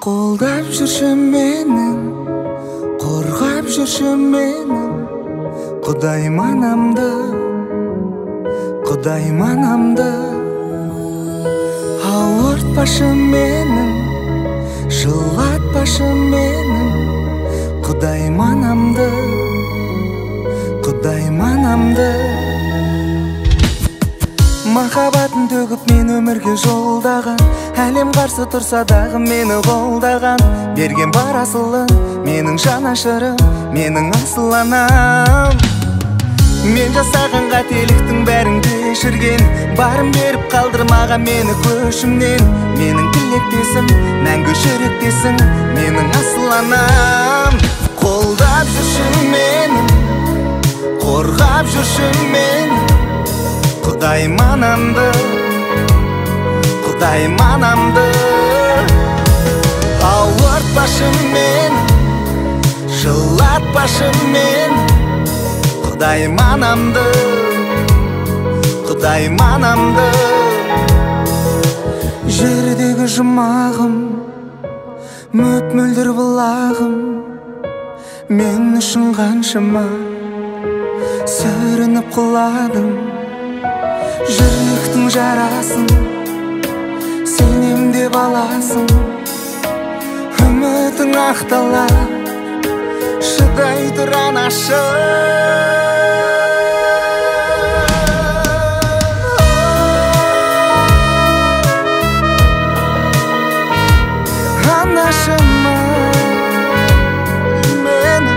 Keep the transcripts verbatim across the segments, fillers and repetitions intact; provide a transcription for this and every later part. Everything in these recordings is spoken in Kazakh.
Қолдап жүрші менің, қорғап жүрші менің, Құдайым анамды, Құдайым анамды. Ауыртпашы менің, жылатпашы менің, Құдайым анамды, Құдайым анамды. Махаббатын төгіп мен өмірге жолдаған, әлем қарсы тұрса дағы мені қолдаған, берген бар асылын менің жанашырым, менің асыл анам. Мен жасаған қателіктің бәрін кешірген, барын беріп қалдырмаған мені көшімнен. Менің тілектесім, мәңгі жүректесің, менің асыл анам. Қолдап жүрші менің, қорғап жүрші менің, Құдайым анамды, Құдайым анамды. Ауыртпашы мен, жылатпашы мен, Құдайым анамды, Құдайым анамды. Жердегі жұмағым, мөп-мөлдір бұлағым, мен үшін қаншама сүрініп құладым. Жүректің жарасын сенем деп аласың, үмітің ақтала, шыдай тұр анашым. Анашыма менің,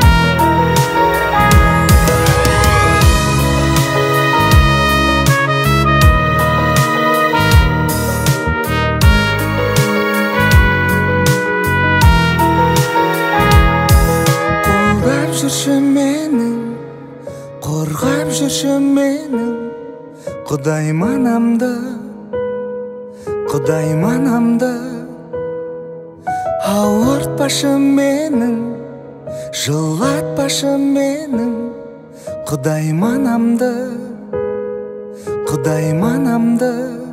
жүрші менің, қорғап жүрші менің, Құдайым анамды, Құдайым анамды. Ауыртпашы менің, жылатпашы менің, Құдайым анамды, Құдайым анамды.